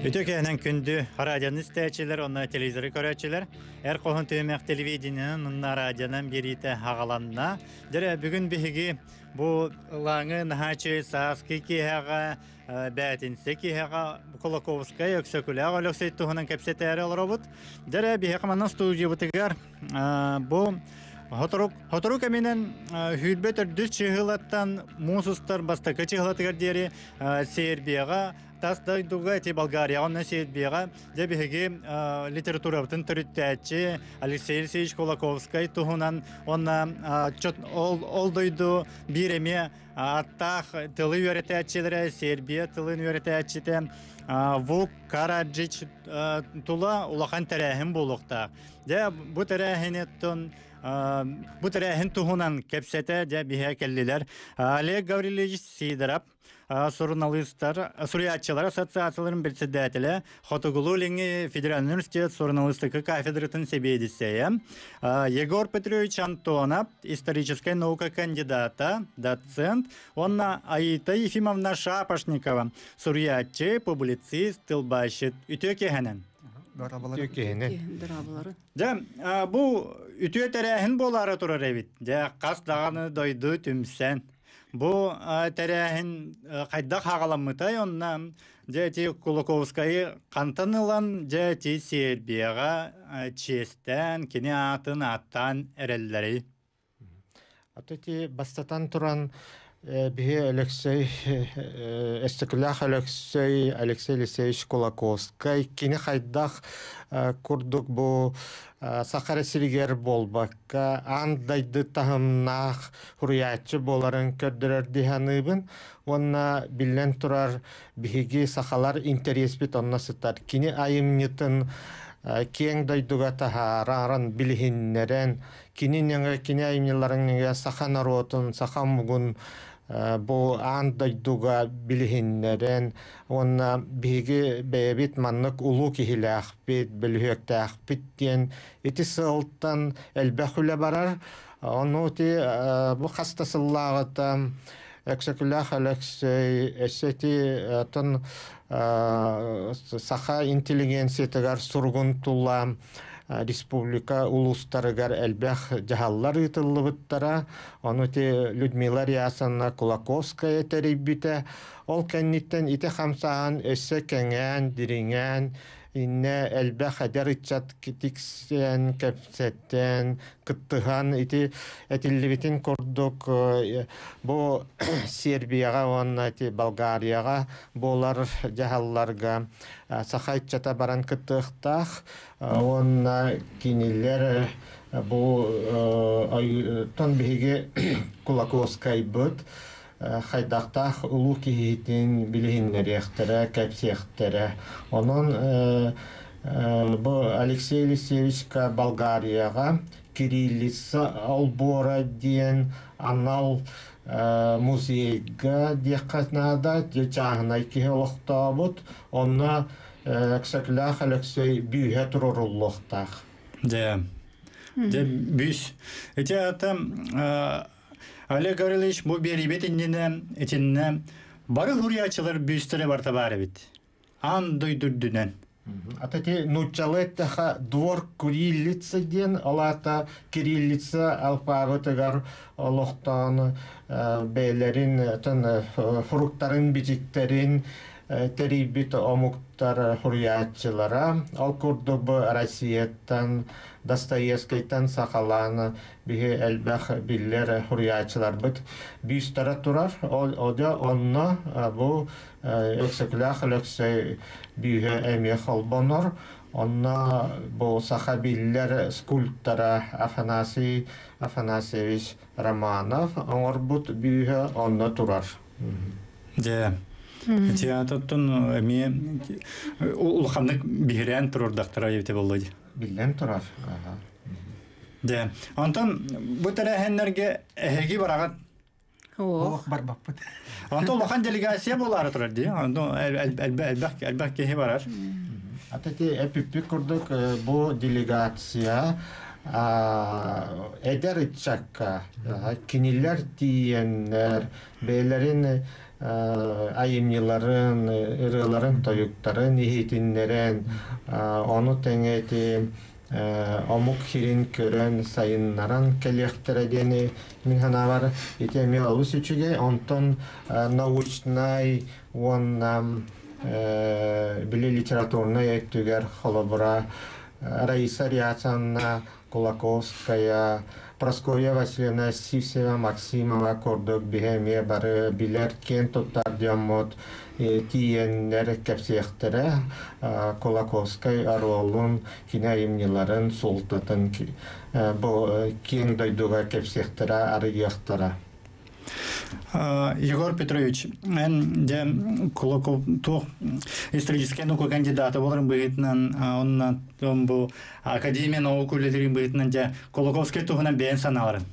Ütükenen kündü radyanın istəyiciler, onlar televizörü görəçiler. Er qohun tüymək televideninin onunla radyanın birite hağalanına. Dere bugün bihigi bu lanı nahaçı saskı ki hağa bətinse ki hağa Kolakovskaya öksökülə alökseyt tuğunun kapseteri olurubut. Dere bihaqmanın studiyo butigar bu Hotoruk eminen hüdbeter düz çıhılattan musustar bastakı çıhılatıgar diyeri Serbiyaga tas da duga ti Bulgariya onun Serbiyaga debihigi literaturavatın türüttəçi Alexey Alexeyevich Kolakovskay tuhunan ona çot olduydu biremi attaq tılı öğretəçilere Serbiya tılın öğretəçide Vuk Karadžić tula ulakan terahim buluqta. De bu terahinettun bu terahin tuhunan kepsete de bihe kelliler. Oleg Gavrilovich Sidorov Suriyatçılar Asosiyatsiyaların председателі Хотогулу Ленги Федеральный университет журналистики кафедратын себедисея. Егор Петрович Антонов, историческая наука кандидата, доцент. Онна Аита Ефимовна Шапошникова, сурiyatçı, публицист, тылбашыт, ütөкехенен. Да, bu ütö terehin bolara turur evit. De kas dağını doydu tümsen. Bu terehin kayda hağalanmıtay ondan Дети Кулаковскайы қантанылан дети Сербияға честен, кене аттан әреллері. Атыти бастатан туран бихе Алексей Эстеклях Алексей Алексеевич Кулаковскай кене хайдах курдук бу Сахара Сиригер болбакка андайды тахымнах хуриятчы боларын көрдірер диханыбын. Онна билен турар бихиги сахалар интерес бит онна сытар. Кини айымнитын кең дойдуга тахаран билихиннерен, кини айымниларын саха наротын, саха мугун бу андайдуга билихиннерен, онна бихиги бэбит маннык улу кихилях бит, билихөктах бит диен, ити сылтан элбэхүлэ барар, онну ти бу хастасыллағыта Эксекулях Алексей эсети тон саха интеллигенция тагар сургун тула республика улустарыгар элбэх жахаллар ытыллыбыттара ону те Людмила Рясовна Кулаковская терибите ол кенниттен ите хамсаан эссе кеңен дириңен инне элбэх адер итчат китиксен кепсеттен кыттыхан ити этиллибитин кордук бу Сербияга онна ити Болгарияга болар жахалларга сахайтчата баран кыттыхтах онна кинилер бу тон биге Кулаковскай бут хайдақтақ улу кейтін білігіннеректері, кәпсектері. Оның бұл Алексей Алексеевичка Болгарияға кириллица албора дейін анал музейға деқатнада жағынай кейліқта бұд. Онна Эксеклях Алексей бүйе тұрырылықтақ. Да, бүйс. Эти атам Олег Гаврилович, bu beribet içinde barı huriyatçılar büyüstere barta bari bit. An duydurdünen. Атати нучалеттаха двор кириллица ден, алата кириллица алфавитыгар олохтан бейлерин, фруктарын, бижиктерин, терибит омуктар хурiyatçılara. Ал курду бу Россияттан, Достоевскийтан сахаланы биhe элбэх биллер хурiyatçılar бит бүйстара турар. Ода онна бу Эксеклях Алексей бүйе эме холбонор. Онна бу саха биллер скульптора Афанасий Афанасьевич Романов. Оңор бут бүйе онна турар. Да. Театртон эме улханнык бихрен турурдактара ебте болду. Билен турар. Да. Антон бу терехеннерге эги барагат. Ох барбаппыт. Антон лохан делегация болары турар ди. Антон элбак ке барар. Атати эпипи курдук бу делегация эдер ичакка кинилер тиеннер бейлерин айымныларын, ырыларын, тоюктарын, ихитиннерен, оны теңети омук хирин көрөн сайыннаран келехтередени мин ханавар итеми алус үчүге онтон научнай он биле литературная эттүгер холобура Раиса Ряцанна, Кулаковская, Прасковья Васильевна Сивсева, Максимова, Кордок, Бихемия, Бары, Билер, Кен, Тоттар, Диамот, Тиеннер, Кепсехтере, Кулаковская, Аролун, Кина имниларын, Солтатын, Кен дойдуга Кепсехтере, Арыяхтара. Егор Петрович, де Кулаков то исторический наука кандидата боларын быйтынан, онна бу академия наук үлелерин быйтынан де Кулаковский тугунан бен саналарын.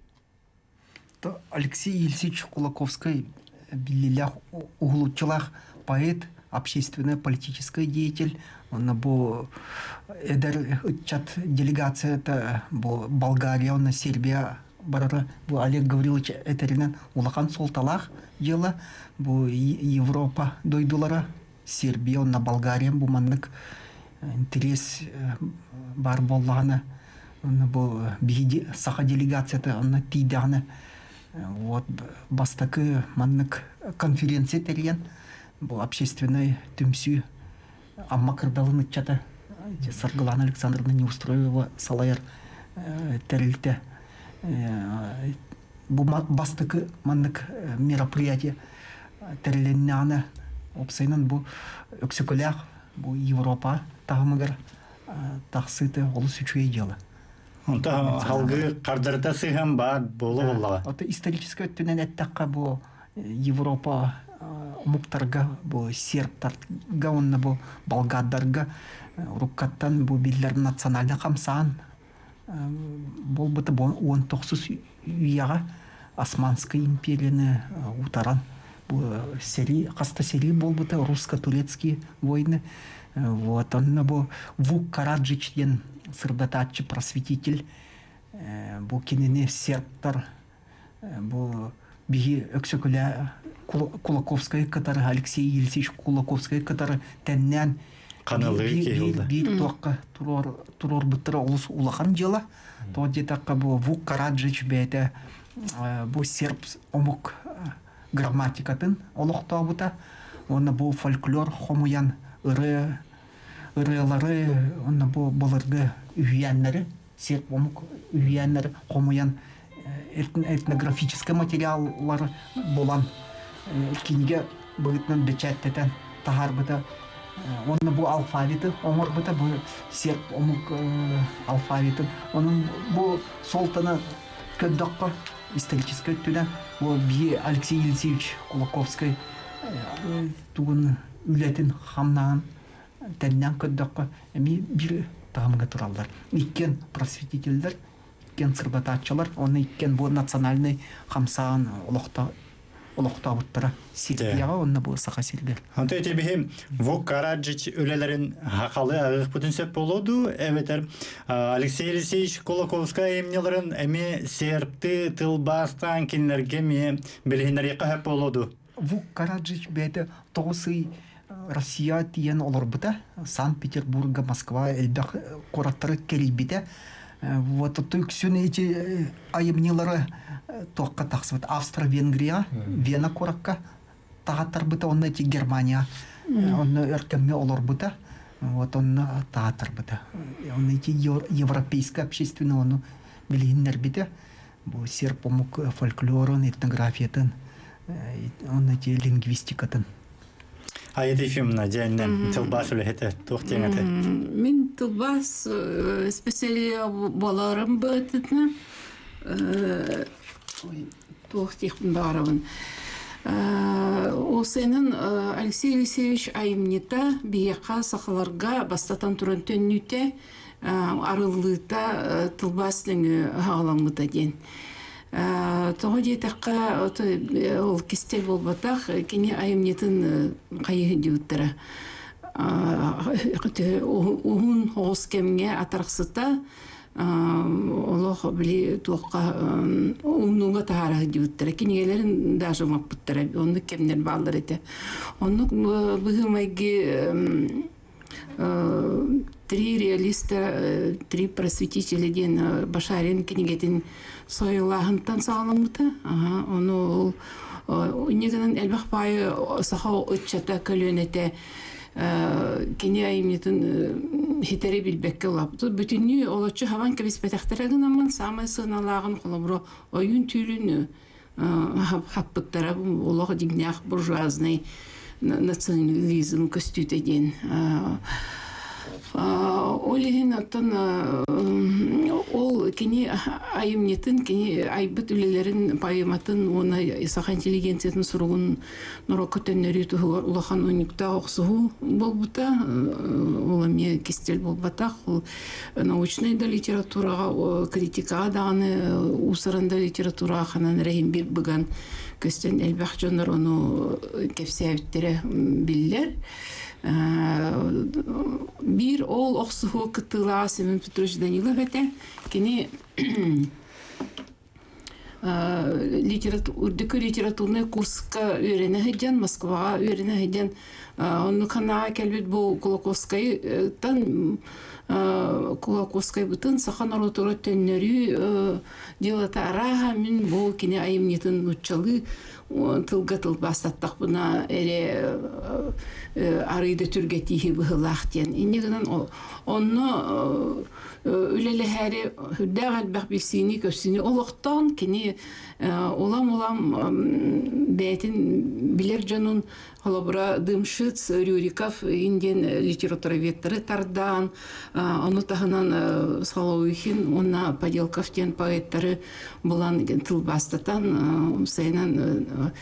Алексей Ильич Кулаковский билилях углучылах поэт, общественный политический деятель. Он бу эдер чат делегация это Болгария, он Сербия. Барара бу Олег Гаврилович Этеринен улахан солталах дела бу Европа дойдулара Сербия на Болгария бу маннык интерес бар боллагана бу биди саха делегацията на тиданы вот бастакы маннык конференция терген бу общественный түмсү амма кырдалын чата Саргалана Александровна Неустроева салаяр терилте бу бастыкы маннык мероприятие терленнана опсайнан бу өксөкөлях бу Европа тагымыгар таксыты олус үчүгей жала. Онта халгы кардырта сыгам бар болу боллага. Ото исторический өттүнөн эттакка бу Европа муктарга бу сербтарга онна бу болгардарга руккаттан бу биллер национальный камсан бол быты 19 уяга Османская империяны утаран бу серии каста серии бол быты русско-турецкие войны. Вот он бу Вук Караджич ден сырдатачы просветитель бу кинене сербтар бу биги өксөкүлө Кулаковская катары Алексей Ильич Кулаковская катары теннен бир тоққа турор бұттыра олыс улахан жела. То детаққа бұ Вук Караджич бәді бұ серб омук грамматикатын олықта бұта. Оны бұ фольклор хомуян ырылары, оны бұ бұлырғы үйенлері, серб омук үйенлері хомуян этнографический материаллары болан. Кинге бұғытнан бечәттетен тахар бұта. Оны бу алфавиты, оңыр бұта бу серб омук алфавиты. Оның бу солтаны көддаққа исторический өттүден бу бие Алексей Ильич Кулаковский тугун үлетін хамнаған тәннен көддаққа әме бір тағымға тұралдар. Иккен просветительдер, иккен сырбататчылар, оны иккен бу национальный хамсаған олықта бұттыра Сербияға онына бұл сақа сергер. Анты өтебейім, Вук Караджич өлелерін хақалы ағық бүтін сөп болуду. Әветер, Алексей Алексеевич Кулаковская емнелерін әме сербті тылбастан кенлерге ме білгендер еқа хөп болуду. Вук Караджич бәді тоғысы Россия тиен олар бұта. Санкт-Петербурга, Москва, әлбәқ қораттары келбеті. Вот өксін эти айымнелары тоққа тақсыбыт. Австро-Венгрия, Вена қораққа тағаттар бұта. Онны эти Германия, онны өркемме олар бұта. Вот онны тағаттар бұта. Онны эти европейская общественный оны білгендер біті. Бұл серб омук фольклорын, этнографиятын, онны эти лингвистикатын. Айты фильмна дәннен тылбас үләхеті тоқтен әті. Мен тылбас специали баларым бәтітні тоқтеқпін бағарабын. Осының Алексей Алексеевич айымнета бейеқа сақаларға бастатан тұрын төннүйте арылыта тылбаслың ғаламыда ден. Тоғы детаққа ол кестел болбатақ, кене айымнетін қайығы деуттірі. Оғын оғыз кемге атарқсыта олох били туокка умнуга тахара дибиттер кинигелерин даже маппыттар онну кемнер балдар эте онну быгымайги три реалиста три просветителя ден башарин кинигетин сойлахынтан сагаламыта ону негенен элбах пай саха отчата көлөнете кини айымнетін хитери билбекке лапты. Бүтінні олачы хаван кебіс бәтәқтірәгін аман самай сыналағын қолабыра ойын түйріні хаппыттара олағы дигнях буржуазный национализм көстүтеден. Олеген аттан ол кені айымнетін, кені айбыт үлелерін пайыматын, оны сақа интеллигенциятын сұруғын нұра көтеннері тұғылар улахан уникта оқсығу болбыта, ол әме кестел болбатақ, ол научный да литератураға, критикаға дағаны, усырында литератураға қанан рәйін бір бұған көстен әлбәқ жонар оны кепсе әбіттері білдер. Бир ол оқсуғы кыттыла Семен Петрович Данилов әте, кені үрдікі литературный курсқа үйрене хеджен, Москваға үйрене хеджен, оны қанаға кәлбет бұл Кулаковскайдан Кулаковскай бұтын сақан арутура төннері делата араға мен бұл кені айымнетін ұтчалы тылға тыл бастаттақ бұна әрі арыйды түргетихи бұғылақ ден. Инегінен оны үлелі әрі хүддәғ әлбәқ білсіні көпсіні олықтан кені олам бәйтін білер жанын Холобра Дымшыц, Рюриков, инден литературоведтары тардан, оны тағынан Салауихин, оны Поделковтен поэттары бұлан тыл бастатан, сайынан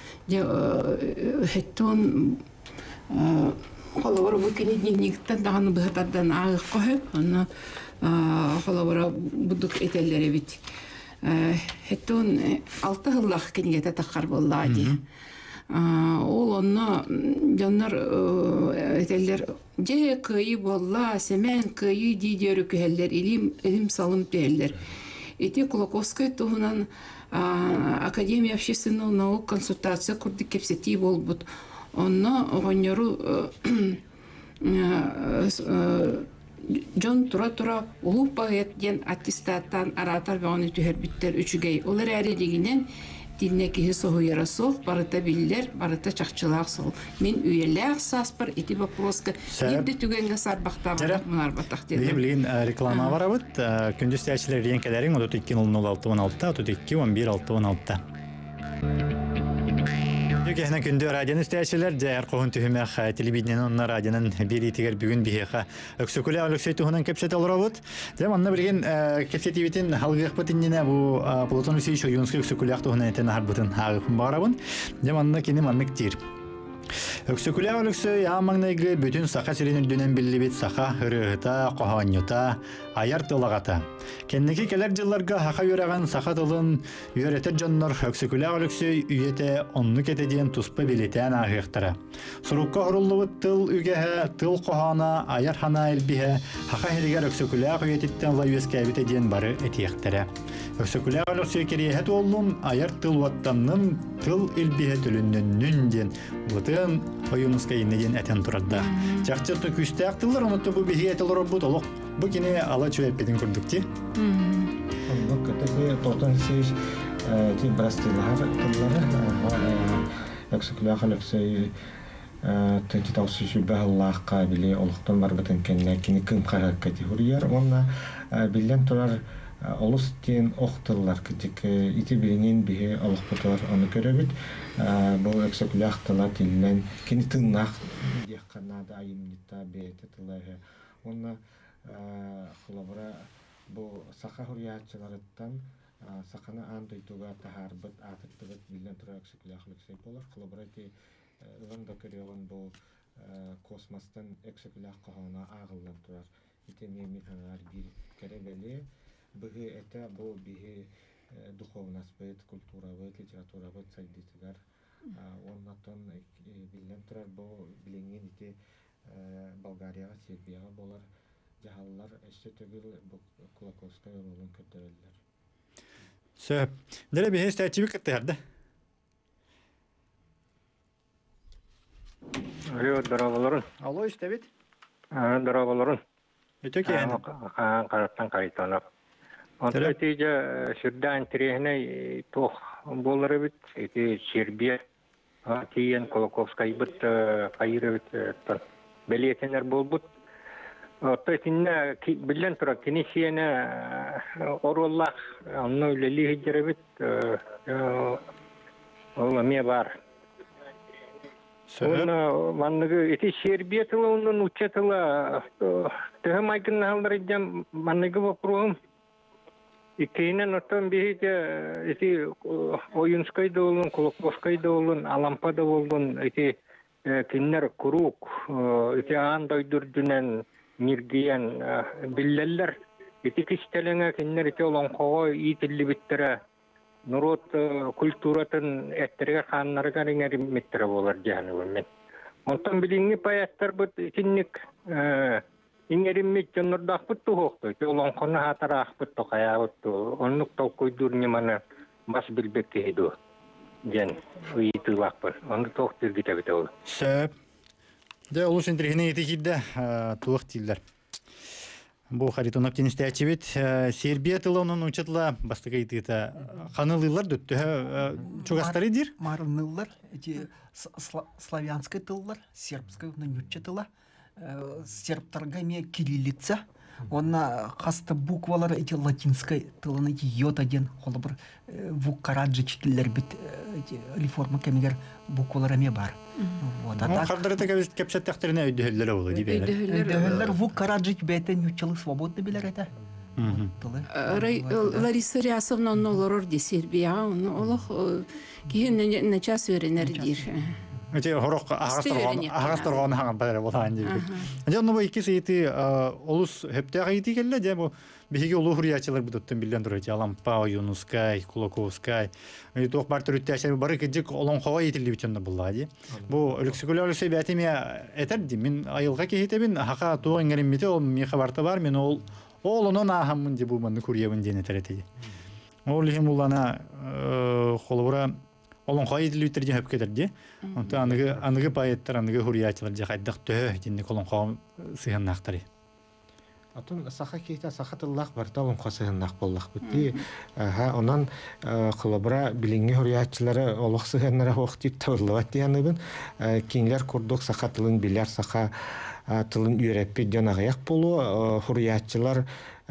хеттон Холобра бұкені дневниктен тағаны бұғытардан ағық қойып, оны Холобра бұдық етелері бит. Хеттон 6 ғыллақ кенігеті таққар болла ди. Ол онны жаннар этеллер же кыйы болла, семен кыйы дидеру көхеллер, илим салым төхеллер. Эти Кулаковскай туғынан Академия общественных наук консультация курды кепсети болбут. Онны оғанеру Жон тура-тура улу поэт ден аттестаттан аратар бағаны төхер біттер үчігей. Олар әрі дегенен Динне кихи соғу ярасов, барыта биллер, барыта чақчылақ сол. Мен үйеләқ саспар, еті бапроска. Ебді түгенге сарбақта бардақ, мұнар баттақ деді. Білген реклама бар абыт. Күндіз тәшілер ренкелерін 32-06-16, 32-11-6-16. Кехне күндө радионы стәчелер дәр қоғын түхімәқ телевидениянын онна радионын бір етігер бүгін бейеқа өксөкілі алөксөй тұғынан кепсет алыр абыт. Дәм анна білген кепсет ебетін халғық бұтыннена бұл Платон Усевич Ойынскі өксөкілі ақтығынан әтен ағыр бұтын ағықын бағарабын. Дәм анна кенем аннық тир. Өксөкілі алөксөй амаңнайғы бүтін сақа сиренер дөнен білі бет сақа ұрығыта, қоғанюта, аяр тылағата. Кеннеки келер жылларга хақа үйраған сақа тылын үйретер жоннор өксөкілі алөксөй үйете онны кетеден туспа билетен ағықтыра. Сұруққа ұрылығы тыл үгеhe, тыл қоғана, аяр хана әлбіhe, хақа хелігер өксөкілі үйететтен лайуес кәбітеден бары әтияқтыра. Өксөкілі алөксөй керейет олын аяр тыл уаттанның тыл әлбіhe түліннің ден бұтын ойынысқа енеден әтен тұрады. Жақчырты күсті ақтылыр, ұмытты бұл бейі әтілер бұд олық. Бұл кене ала чөйеппеден күрдікте. Бұл көтеге Платон Усевич біраз тыллары, өксөкілі алөксөй төнті таусы жүбі Аллахқа біле олықтан бар бұтын кенне кені кім қағақ категорияр. Онна білден тұрар олыс тен оқтылар күтік ити білінен бейі олық бұтылар оны көребіт. Бұл өксөкілі ақтыла тілінен кені тыңнақ деққанады айымнита бейті тылығы. Онна құлабыра бұл сақа хұриятчыларыттан сақаны андойдуға тахарбыт, атықтығыт білден тұра өксөкілі ақылықсай болар. Құлабыра те ұланда көреген бұл космостан өксөкілі аққағына ағылдан тұрар. Ите мемиханар бір кәребелі бұғы әті бұл бігі духовнас бұд, культура бұд, литература бұд сайдетігар. Оннаттан білден тұрар бұл біленген ите Болгарияға, Сербияға болар. жаһаллар эссе төгүл Кулаковская ролун көтөрөлөр. Сөп. Дере бе стативик кытырды. Алло, дороголорун. Алло, истебит. Дороголорун. Өтө кеен. Караттан кайтанап. Онда тиже сүрдән тирехне тох болары бит, эти Сербия, тиен Колоковскай бит кайры бит белетенер болбут. Отта тинне билен тура кинесиене ороллах, анны лели хиджере бит, ол ме бар. Оны манныгы эти Сербия тылы онун уча тылы тыгым айкын алдар идем манныгы вопросым. Икейнен оттан бейте эти Оюнскай да болун, Колоковскай да болун, Алампа да болун, эти киннер курук, эти аан дойдурдунен миргиен биллеллер, эти кистелеңе киннер эти олонкого итилли биттере, нурот культуратын эттерге ханнарга риңер миттере болар жааныбын. Онтан билинги паяттар бут итинник ингериммит жоннордакпыт тухоктой, олонкону хатаракпыт токаябытту, оннук токкойдур неманы бас билбек кейду, жен уйытыбакпын, онду токтыр китебит ол. Сөп. Де улус интерхине етекидді туық тилдер. Бұл харитон оптимисті әчебет. Сербия тылы оның учетла бастыға етігіті қанылылар дөтті. Чугастары дир? Марынылар, славянская тыллар, сербская нюча тыла. Сербтарға ме кириллица. Онна қасты буквалары эти латинской тылын эти йота ден қолы бір вуккараджи чекілер бит реформа кемегер буквалары ме бар. Қардырыты кәпсет тәқтеріне өйдігілері олы дейбелер. Өйдігілер вуккараджи бәйтен нючалы свободны білер әті. Лариса Рясовна олорор де Сербия, олох кейін на час веренер дир. Өте хорок ағастырған хаңын бәрі болған дейбі. Оны бұл екі сейті олыс хөпте ағайты келі, де бұл бейге олу хұриячылар бұдыттың білден тұры. Алампа, Юнускай, Кулаковскай. Тоқ бар түрітті әшер бары кәдік олон қоға етілі бітінді бұлла. Бұл өліксікілі өліксі бәтіме әтәрді. Мен айылға кейтебін, хақа туған еңгерімметі ол меқа барты бар. Мен ол оның ағамын де бұл мәнді күриебін дені тәрәтеді. Ол лихим ұллана қолыбыра олон қой етілі өттерден өп кетерді. Анығы пайеттер, анығы хұриячылар жақайдық төй дені олон қоғым сығыннақтары. Атын саха кейта саха тыллах барта олон қосығыннақ боллақ бітті. Онан қылыбыра білінгі хұриячылары олық сығыннара оқтик тавырлыват деяныбын. Кейінлер күрдік саха тылын білер, саха тылын үйрәппе ден ағаяқ болу. Хұриячылар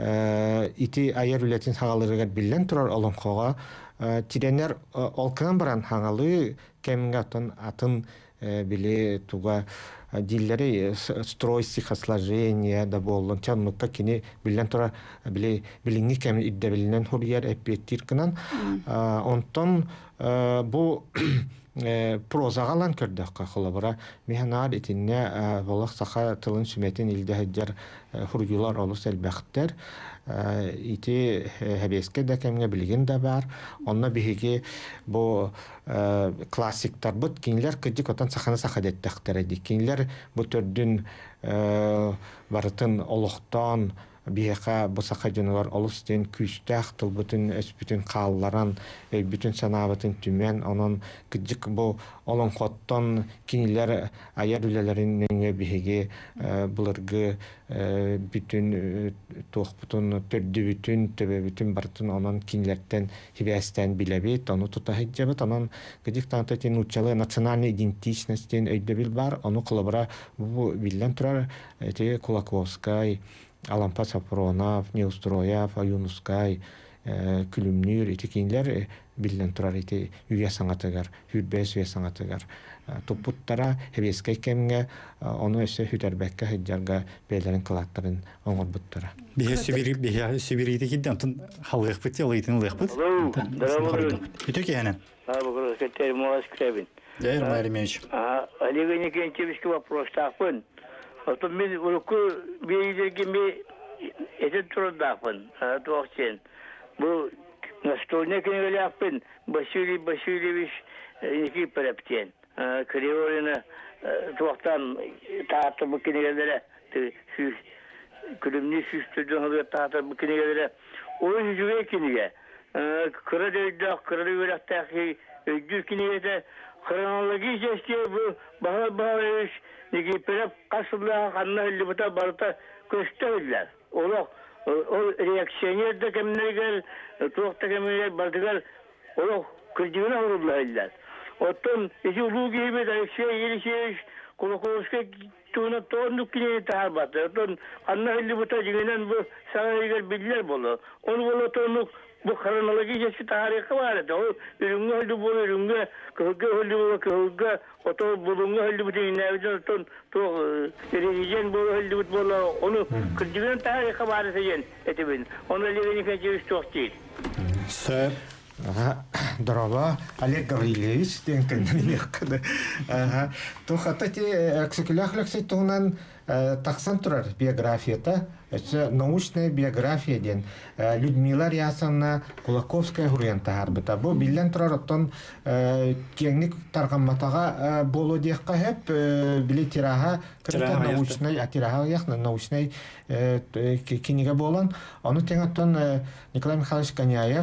ити айар үлетін сағалырығар білен тұрар олон қоға. Тиренер олкынан баран хаңалы кемінге атын біле туға диллери строй стихосложения да болын. Чаннукка кені білен тұра білінгі кемін идде білінен хұрияр әппеттір кынан. Онтон бұл прозағалан көрдіққа қылыбыра. Механар етінне болық сақа тылын сүметін илді әджер хұргылар олыс әлбәқтер. Ити хәбеске дә кемгә билген дә бар. Онна биһиге бу классиктар бут кинләр кыдык отан сахана сахадет тәхтәр иде. Кинләр бу төрдүн барытын олохтан биһига бу саха җанвар олыстен күстәх тыл бутын өспүтен калларан бүтүн санабытын түмен онон кыдык бу олон коттан кинләр аяр үлеләреннән биһиге булыргы бүтүн тохпутун төрдү бүтүн бартын онон кинләрдән хибәстән билебет аны тута хәҗәбет онон кыдык тантатын учалы национальный идентичностен өйдәбил бар аны кылыбыра бу билен турар эти Кулаковскай Алампа Сапронов, Неустроев, Юнускай, Күлімнүр, етекенлер білден тұрар еті үйе саңатығар, хүрбәс үйе саңатығар. Топуттара хебескай кемге, оны өсі хүдәрбәкке хүддерға бәйлерін қылаттарын оңыр бұттара. Бейе Сибирийді кедден халғық бұтте, олайтын ұлық бұт? Өте кәйінен? Бұл көттері мұғас күрәбін. Жәйір Майремевич. Олег Никентьевичке вопрос тақпын. Потом мен уруку бейдерге ме этен турдапын, тоқсен. Бұл настольный кенеляпын Василий Васильевич Никипарептен. Криорина тоқтан таатыбы кенелері külümni süstürdüğün hıvyatta bu kinigelere o yüzüge kiniye kıra dövdü kıra dövdü ödül kiniyete kronoloji geçtiği bu bahar iş negi perep kasımla kanına hülli buta barıta köşteydiler o reaksiyoner de kemine gel tuğakta kemine bardıgar o kırcığına vururlar Oton isi ulu gibi de yeri kolokoska tuğuna toğunduk kine tahabatı. Oton anna hilli buta jingenen bu sağayıgar bilgiler bolu. Onu bolu toğunduk bu kronoloji geçti tarihı var. O ürünge hilli bolu ürünge kılgı hilli bolu kılgı oto bulunga hilli buta inevden oton rejyen bolu hilli but bolu onu kırcıgenen tarihı var seyen etibin. Onu ligeni kaçırış çok değil. Sir. Здорово, Олег Гаврилевич, то хатати эксекуляхлексей тугунан таксан турар биографията, это научная биография ден Людмила Рясовна Кулаковская хуриянта харбыта. Бу билен турар оттон кеңник таргамматага болу дехка хеп биле тирага научный атирага яхна научный киниге болан. Аны теңаттон Николай Михайлович Коняев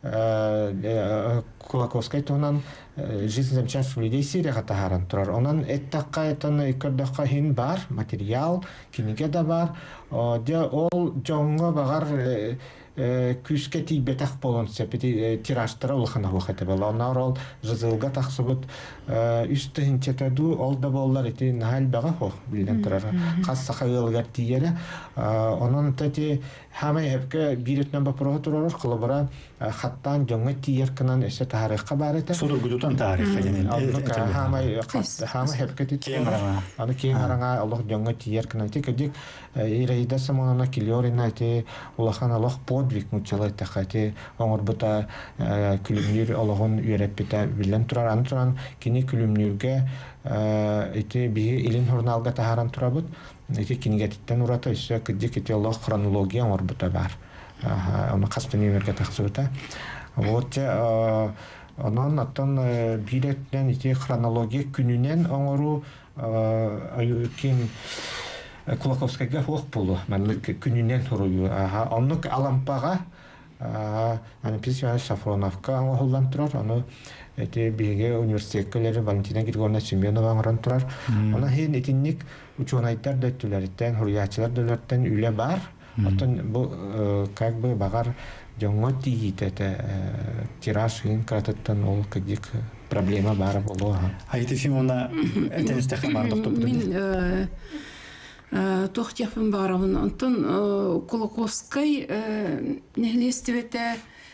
Кулаковская тонан жизнь замечательных людей Сирия тахаран турар. Онан эттакка этон икырдакка хин бар материал киниге да бар. Де ол жоңго багар күскә тибетах болон сепети тираштыра улхана вахата бала. Онар ол жазылга тахсыбыт үстәһинчәтәду ол да боллар ити нахал бага хо билдән турар. Касса хыйлгар тиере. Онан тәти һәмә һәпкә биретнән бапырга турар кылыбыра хаттан жоңга тиер кынан эсе тарихка бар ите. Сургудутан тарихка янел. Һәмә һәпкә тиер. Аны кең араңа Аллаһ жоңга тиер кынан тикедик ирейдә самана килорина ите улахан Аллаһ подвиг мучалай тахати оңор бута күлүмнүр Аллаһын үйрәп бите билен турар антуран кини күлүмнүргә ите би илим журналга тахаран турабыт ите кинигәттән урата исә кидик ите Аллаһ хронология оңор бута бар. Аны кастын юргә тахсыбыта. Вот анан аттан билеттен ите хронология күнүнен оңору ким Кулаковскайга хох булу. Мәнлек күнүнен туруу. Аннык алампага аны Писья Сафроновка аңгылдан турар. Аны эти биге университетлери Валентина Григорьевна Семенова аңгыран турар. Аны хин этинник ученыйдар дөттүләрдән, хуриячылар дөттән үле бар. Атын бу как бы багар жоңго тиите тираж хин крататтан ол кадик проблема бар болу. Айты фимона этенесте хабар доктор. Мин Тохтяфын барабын. Антон Кулаковскай нехлестебете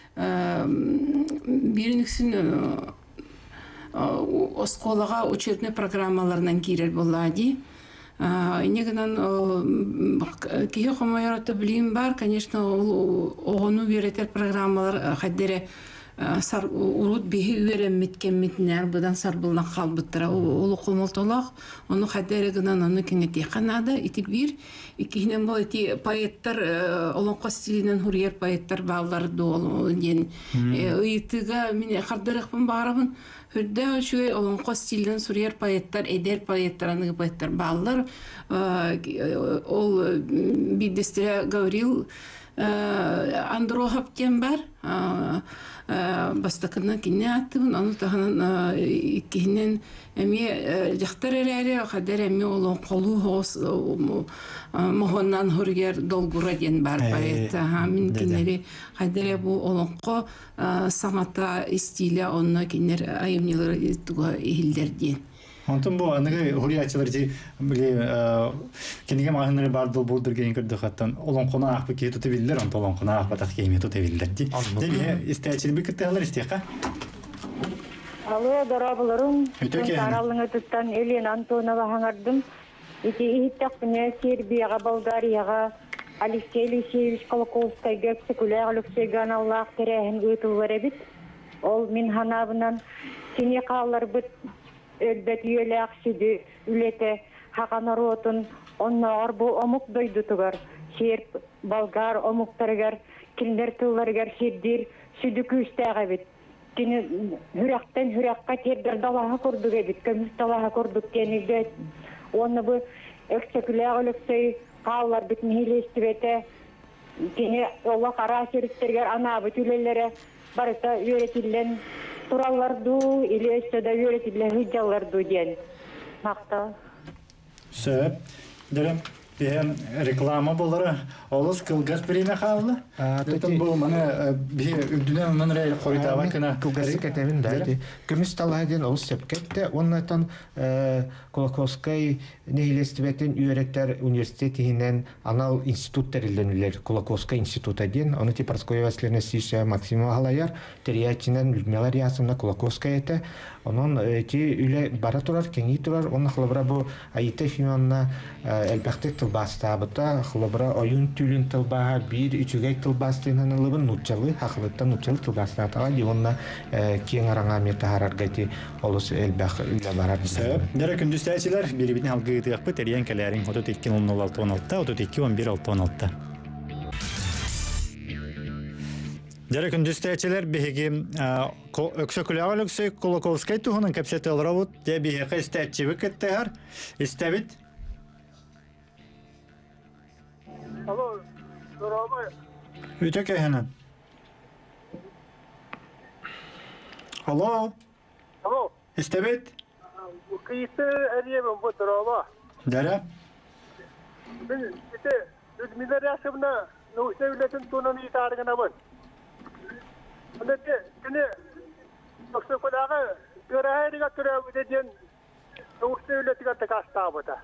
биринексин осколага учебный программаларынан кирер боллади. Негенен кие хомайрата билим бар, конечно, огону беретер программалар хаддере урут биһи үөрэммиткеммитнер будан сарбылна халбыттыра олу комолтолах ону хадерегынан аны кеңети канада ити бир икинен бо ити поэттер олонко стилинен хурьер поэттер балдар дол ден ыйтыга мен хардырыкпын барабын хүрдө чуй олонко стилинен сурьер поэттер эдер поэттер аны поэттер балдар ол бидестре говорил Андрохов тем бар бастакына кине аттыбын аны таханан иккинен эми жактар эрери кадер эми олон колу хос mohonnan hurger dolgura den бар поэт мин кинери кадер бу олонко самата стиле онна кинер айымнылар туга ихилдерден Антон бу аныгы хуриячылар ди биле кинеге магыныры бар дол болдур ген көрдү хаттан олонкона акпы ке туту биллер антон олонкона акпы так кеме туту биллер ди. Деме истечил бир кеттелер истека. Алло, дорабыларым. Өтөкен. Таралыңа туттан Елена Антонова хаңардым. Ити ихтак мне Сербияга, Болгарияга, Алексей Алексеевич Колоковскайга, Секуляр Алексейган Аллах терехин өтүлөр бит. Ол мин ханабынан сине каллар бит Элбет юелек südü ülete hakan rotun onlar bu omuk doydu tugar Serb Bolgar omuktargar kinder tıllargar şeddir südü küstəğe bit kini hüraktan hürakka terder dalaha kurduk bit kömüs dalaha kurduk kenide onu bu ekseküler Alexey Kağlar bütün hilestibete kini Allah kara şerifterger anabı tülelere barıta öğretilen turallardu ile üstte öğretilen hüccalardu diyen. Makta. Söp. Dörüm bir reklama bulur. Oluz kılgaz birine kaldı. Dörüm bu bana bir ürdünen onun reyli koyda bakına. Kılgazı ketevin daydı. Gümüş talayden oluz sepkette. Onlardan Kulakovskay nehilestibetin öğretler üniversitetinden anal institut terillenirler. Kulakovskay institut edin. Onu ti Parskoyevaslerine sişe maksimum halayar. Teriyatçından Людмила Riyasımda Kulakovskay ete. Onun ti üle bara turar, kengi turar. Onun hılabra bu ayıta filmanına elbette tılbasta bıta. Hılabra oyun tülün tılbaha bir üçügey tılbastığının ılıbın nutçalı. Haqılıkta nutçalı tılbasta atağa. Onunla kiyen aranga meta harargati olus elbette üle barar. Dere kündüztəçilər bir-birini halqı ıdıyaqbı teriyen kələrin 32-16-16, 32-11-6-16. Dere kündüztəçilər bihigi öksökülüğü öksöy Kulakovskay tuğunun kapseti olravut de bihigi istətçi vıkıttığar istäbit. Alo, Dorama. Ütök ehenen. Alo, Alo, istäbit. bu kıyısı eriyemem bu Dorama. Dere. Ben işte Людмила Riyasımda Nuh Devlet'in tonunu itargına ben. Onda de, seni yoksa kulağı görahayla görev edeceğin Nuh Devlet'e takasta bada.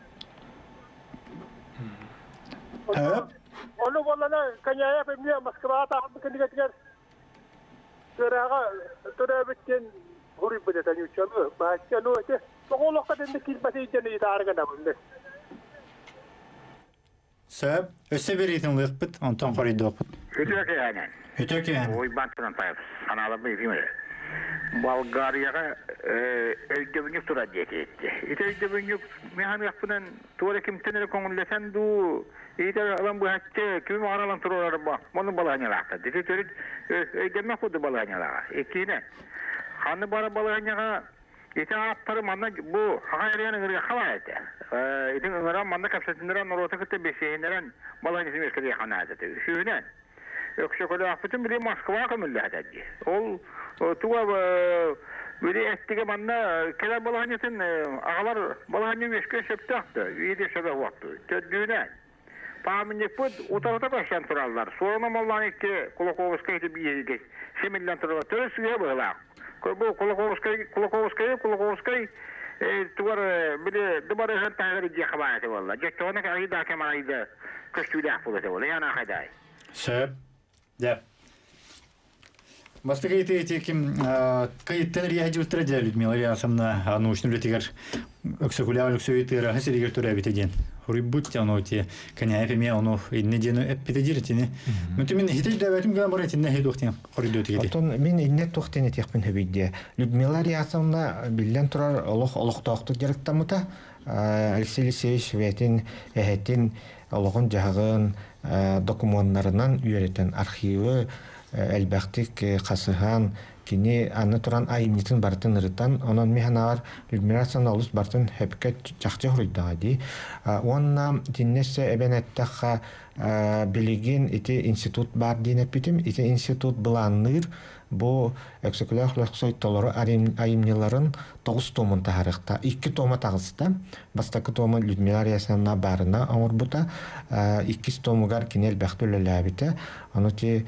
Evet. Onu vallahi kanyaya bilmiyor Moskva'ya takımı kendine görağa görev edeceğin hurip edeceğin uçalı. Başka ne öte? Oğlum kadın da kilbeti içine itargına ben. Söp, össe bir itin lıqbıt, ondan koruydu okut. Kötü yani. Ütök ehenen. Oy bantran tayf. Sanalı bir film. Bulgariyaga öldürünük tura diye etti. İşte öldürünük meham yapının tuvalı kimtenleri konulesen du. İşte adam bu hakkı kimi aralan turaları bak. Bunu balağınyalardı. Dedi çocuk öldürmek kodu balağınyalara. İkine. Hanı bara balağınyalara İşte aptarı manda bu hayriyanı gırıya hava etti. İşte ıngıran manda kapsatındıran orta kıtta beşeğinlerin balağıncısı meskeriye hana etti. Şöyle. Yoksa kadar afetin biri Moskva'ya kömürlü dedi. Ol tuva biri ettiği manda kenar balağıncısın ağalar balağıncı meşgul şöptü aktı. İyice şöpe vakti. Tüddüğüne. Pahaminlik bu utarıda başlayan turallar. Sonra mallan iki Kulakovskay'da bir yeri geç. Semillen turallar. Törü suya bağlar. Bu Kulakovskay tuvar bile dubarı hın tahir diye haber valla. Cepte ona kadar daha kemarayı da köştüyle affolete valla. Yana haday. Söp. Dep. Басты кайты кайттан рияжы утырады Людмила Рясовна научный литигер өксөкүләвлек сөйтер хәсилигер төрәбитеген. Хурибут яноти каня эпеме оно иннеден эпидедиртини. Мөтүмен хитэж дәвәтим гән бар этинне хедохтен коридотиге. Отон мен инне тохтен этекпен хөбидде. Людмила Рясовна билен турар олох тохты директамыта. Алексей Алексеевич ветин эхетин ологон жагын документларынан үйрәтен архивы элбәхтик касыхан кини аны туран айымнитин бартын ырытан онон механар Людмила Саналус бартын хепке чакча хурыйдага ди онна тиннесе эбенеттаха билигин ити институт бар дине питим ити институт буланныр бу эксекулахлахсой толору айымниларын 9 томун тарихта 2 тома тагыста бастакы тома Людмила Рясовна барына оңорбута 2 томугар кинел бахтуллабите анути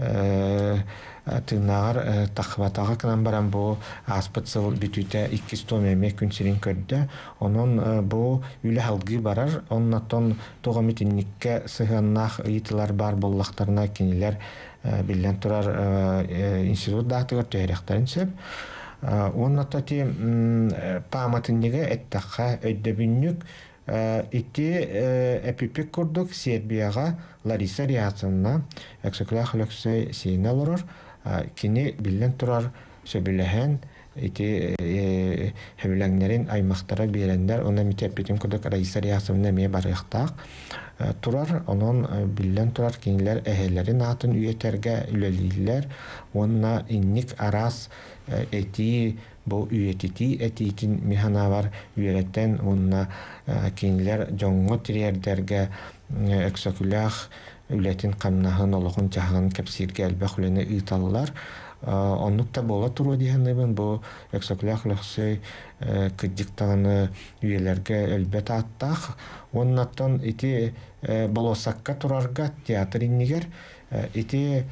тынар тахватага кынан баран бу аспытсыл бүтүтэ 2 том эме күнсерин көрдө онон бу үле халгы барар оннотон тогомитинникке сыгыннах ыйтылар бар боллактарына кинилер билен турар институт дактыгар төрөктөрүн сөп оннотто ти паматынныгы эттакка өйдөбүннүк ити эпипик курдук Сербияга Лариса Рясовна эксеклах лексе синалор кини билен турар сөбүлөһөн ити хевләңнәрен аймактара бирәндәр, оны митәппетин кодак Раиса Риясовна ме барыктак. Турар, онон биллән турар кинләр әһәлләрен атын үетәргә үләлиләр, онна инник арас эти бу үетити этитин механавар үерәттән онна кинләр жоңго тирәрдәргә эксакулях үләтин камнаһын олоғын жаһан кәпсиргә әлбәх үләне ыйталлар. Оннукта бола туру дигәннәбен бу эксакулях лөхсөй кыддыктаганы үеләргә әлбәт аттах. Оннаттан ити болосакка турарга театр иннигер ити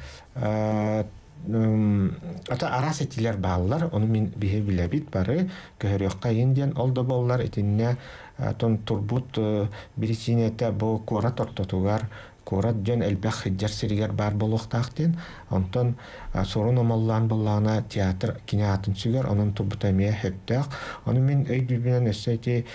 ата арас этилер баалар, оны мин бихе билебит бары көһөрөккә индиан олда боллар этинне тон турбут биричинете бу кора тортотугар Корат жөн элбэх хиджар сиригер бар болуқтақтен, онтон сорун омаллан боллана театр кинеатын сүгер, онын турбутамия хэптақ. Оны мен өйдүбінен өссөйти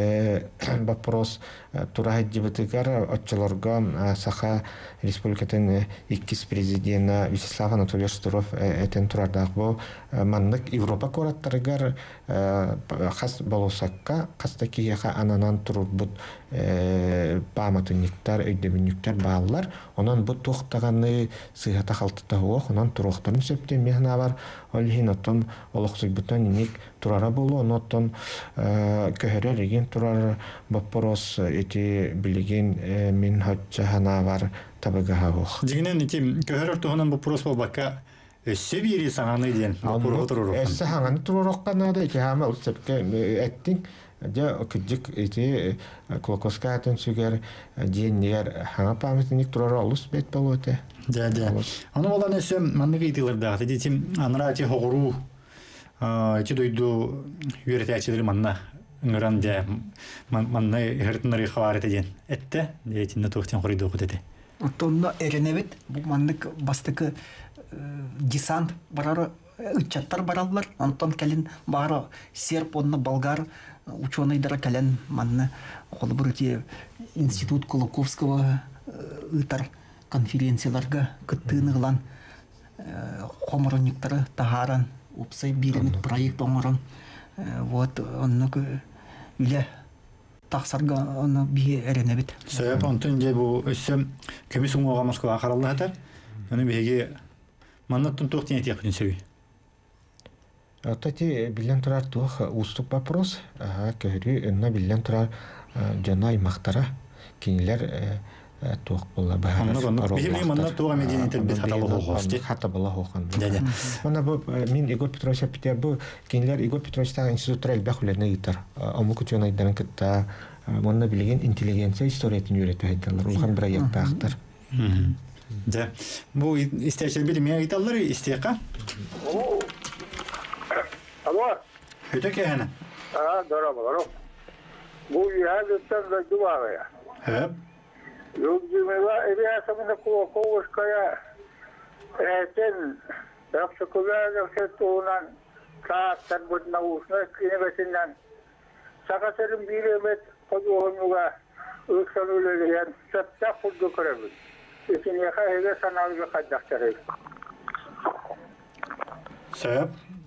вопрос турахиджибытыгар отчылорга саха республикатын иккис президента Вячеслав Анатольевич Туров этен турардақ бу маннык Европа кораттарыгар хас болусакка, хаста кияха ананан турбут паматынниктар, өйдөбүнниктар баалар, онан бу туқтағаны сыйхата халтыта хуох, онан туруқтарын сөптен мехна бар, олихин оттон олықсыйбытан иник турара болу, оноттон көһөрөр еген турар баппорос эти билеген мен хаджахана бар табыгаха хуох. Дигинен ити көһөрөр туһунан баппорос болбакка өссө бири саңаны ден баппорос туруруккан. Өссө саңаны туруруккан ада ити хама улсепке эттин ja küçük eti klokoskatın süger diyenler hana pametinik turar olus bet balote. Ja. Onu olan ise manlık itiler dağıtı diyetim anrati hoğuru eti duydu üreticileri manna ngıran ja manna hırtınları xabaret edin. Ette diyetim tuğtin xorido okudete. Tonda erenebet bu manlık bastıkı десант барары ычаттар бараллар. Антон келин бары серб онна болгар ученыйдара келен манны холбурти институт Колоковского ытар конференцияларга кыттыныгылан хомрониктары тахаран упсай биремит проект оңорон вот оннук үле тахсарга оны бие эренебит. Сөйп онтун же бу өссөм көмүс уңуга Москва караллатар. Аны биге маннаттын тоқтен етеқін сөй. Тати билен турар тух уступ вопрос, көһүрү өннө билен турар жана аймактара кинилер тух болла баһар. Бихи манна туга медианетен бит хаталы хохости. Хата болла хохан. Мана бу мин Игорь Петрович Петер бу кинилер Игорь Петрович та институттар элбахулерне гитар. Амук ученыйдан кытта манна билген интеллигенция историятын үйрөтөйдүлөр. Улхан проект тактар. Да. Bu isteçler bilmeye gitarları isteyaka. Alo. Öteki yani. Doğru. Bu yerdekten de duvar ya. Hep. Yok cümle evliya samına Kovakovskaya eten yapşıkılar yapşıktuğunan saatler budna usna kinevesinden sakasırın bir emet koduğunuga ıksan öleleyen çapçak kurdu kırabilir. İçine kahve sanalga kadaktarı. Sebep?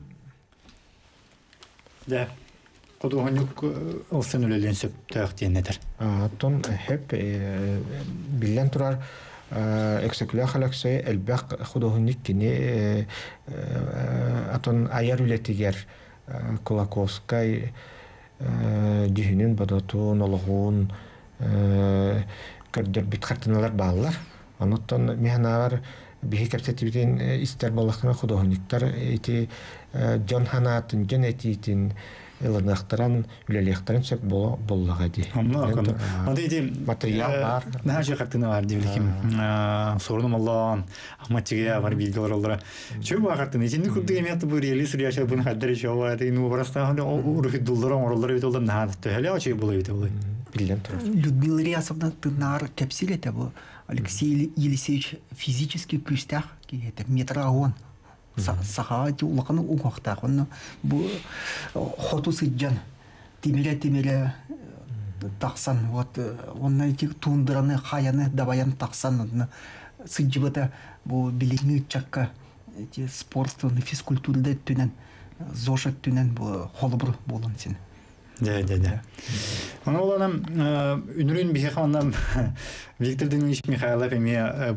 De. Koduğunluk olsun öleleyen söptüğü nedir? Ton hep bilen turar ekseküler halaksoy elbaq koduğunluk kini aton ayar ületiger Kolakovskay dühünün badatun, oluğun kördür bit kartınalar bağlar. Anottan mehnalar bihi kapsatibiden ister balakına koduğunluklar eti John Hanat'ın gen etitin Elanaktaran, ülelektaran söp bollağa di. Anladım. Material var. Ne şey kartına var diyebilirim. Sorunum Allah'ın. Ahmetçiğe var bilgiler olarak. Çok var kartına. Şimdi kurdu yemeği bu reali sürüyor. Bunu haddere şey var. Nu varasta hani o ruh dolara oralara bit olan ne hatta. Hele açı buluyor bit oluyor. Bilmem tur. Людмила Ильясовна тынар кепсиле это был Алексей Елисеевич физически кюстях, это метрагон. Сахати улаканы угахтах. Он бу хоту сыджан. Тимере таксан. Вот он эти тундраны, хаяны, даваян таксан. Сыджибата бу билигни чакка эти спортны физкультурда түнен зошат түнен бу холбур болон сен. Да. Она была нам Юнрин Биханам Виктор Денис Михайлов имея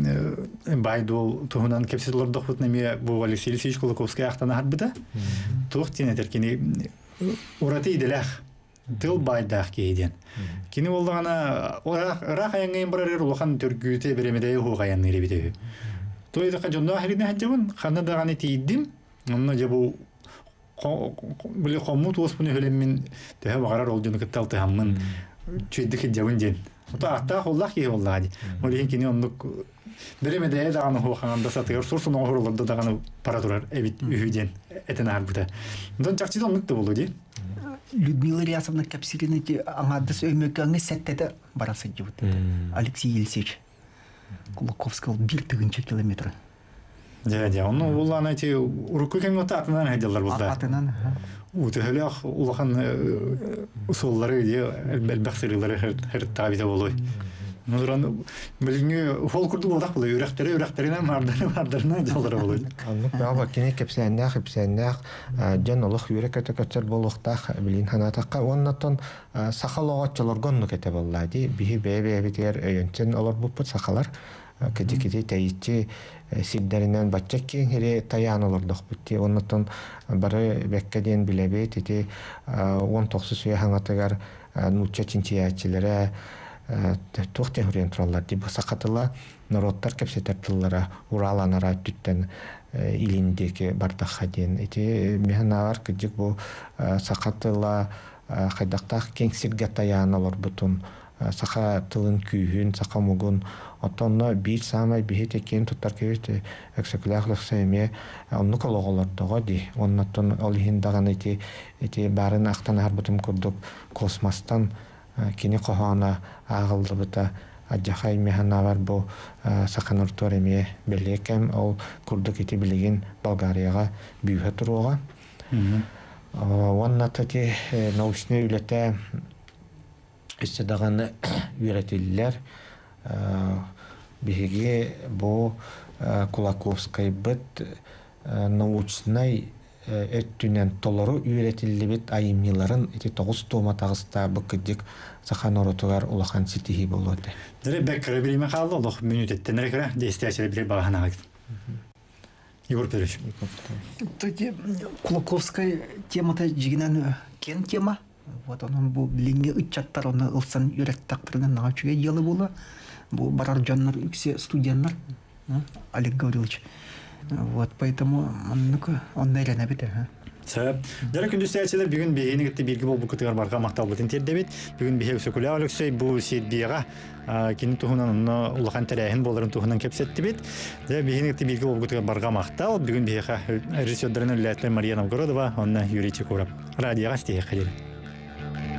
Байдул Тухунан Кепсилор Дохутнами бу Алексей Алексеевич Кулаковский Ахтана Хатбита. Тухтин Теркини Урати Делях Тыл Байдах Кейден. Кини болдана Рах Янген Брер Лохан Түркүте Беремеде Хугаян Неребите. Той да Каджонда Хрина Хаджаван Ханада Гани Тидим. Онно жабу били хомут оспуны хөлемин төһө багарар олжуну кытталты хаммын чөйдүк жабын жен. Ота атта холлах ки холлади. Олин кини онлук беремеде даганы хоханда сатыр сурсун огорлорду даганы паратурар эбит үйден этен арбыта. Ондан чакчы онлук да болду. Людмила Рясовна Капсирина аңадыс өймөкөңө сеттеде барасы жибут. Алексей Елисеевич Кулаковский 1 километр. Да, он улан эти уруку кем атынан хадилар булда. Атынан. Утехлях улахан усуллары ди элбахсырылары хер табита болой. Нуран билинге фол курду болдак булай, үрәктеренә мардарына җалдыра булай. Анны баба кине кепсәннәх җан олох юрәк көтәкәтер булуктах билин ханатакка оннатон сахалогатчыларгонны кете буллады. Бихи бебе битер өйөнтен алар бу сахалар кеди тәйти сиддәреннән батчакки хире таян олордох битти. Оннатон бары беккәден билебет ити 19 сыя хангатыгар нуча чинчиячиләре тухте хүрен тураллар ди бу сакатыла народтар кепсетерләре ураланара түттен илиндеке бардак хаден эти механавар кыжык бу сакатыла кайдактак кеңсирге таяналар бутун сака тылын күйүн сака мугун отонно бир самай бихете кен туттар кебете эксеклахлык семе онну кологолор дого ди оннотон олихин даган эти барын актан харбутум курдук космостан кини кохана агылды бута аджахай механавар бу саканыр тореме белекем ол курдук эти билеген Болгарияга бүйө туруга. Онна тати научный үлете истедаганы үйрөтүлөр биһиги бу Кулаковский бит научный өттүнен толору үйрөтүлүбүт айымныларын эти 9 тома тагыста быкыдык саханоротугар улахан ситихи болду. Дре бекре билиме калды, олох минуттен рекре действиячилер бир багана. Егор Петрович. Тоді Кулаковская темата жигинен кен тема. Вот он бу линге үтчаттар оны ылсан үйрәк тактырынан нагачуга елы болу. Бу барар жаннар үксе студенттар. Олег Гаврилович. Вот поэтому он нерәне бит. Сәп. Дәрә күндүстәчләр бүген бейне гитте билги бул бу кытыгар барга мактал бутын тердебит. Бүген бихе сөкүлә Алексей бу сиддига кини тухунан улахан тәрәһен боларын тухунан кепсетти бит. Дә бейне гитте билги бул кытыгар барга мактал. Бүген бихе режиссерләрнең Мария Новгородова, онна Юрий Чекуров. Радиога стеге кадер.